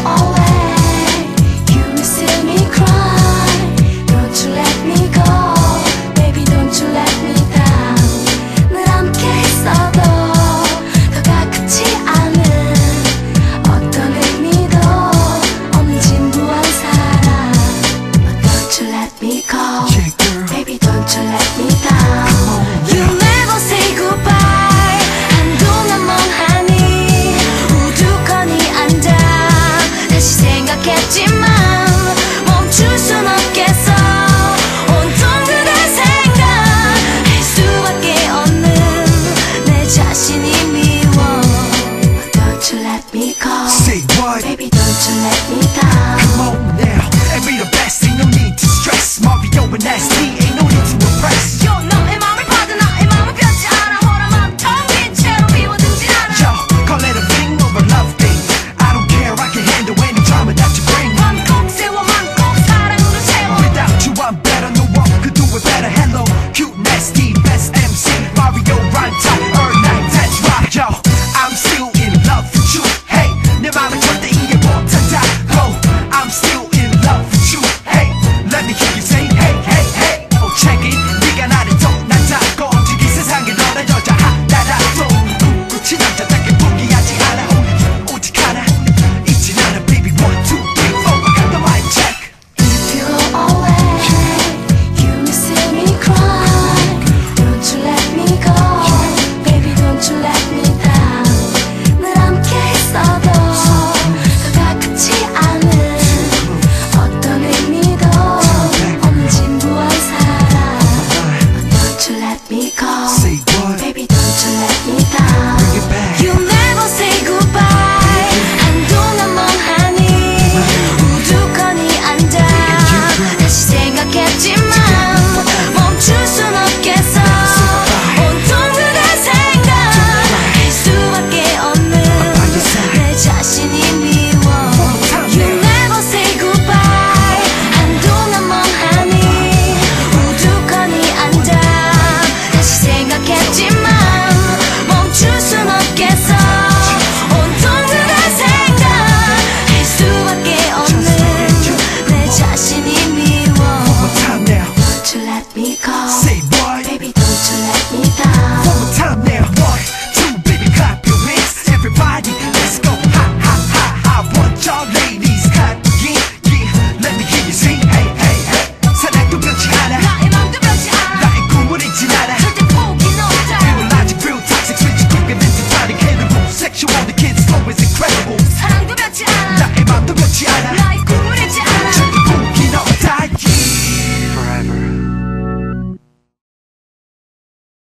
away. You will see me cry. Don't you let me go. Baby, don't you let me down. 늘 함께 있어도 더 가깝지 않은 어떤 의미도 없는 진부한 사랑. But don't you let me go. Baby, don't you let me down. You never say goodbye. 한동안 멍하니 우두커니 앉아 다시 생각했지만 멈출 순 없겠어. 온통 그대 생각할 수밖에 없는 내 자신이 미워. But don't you let me go. Say what? Baby, don't you let me down.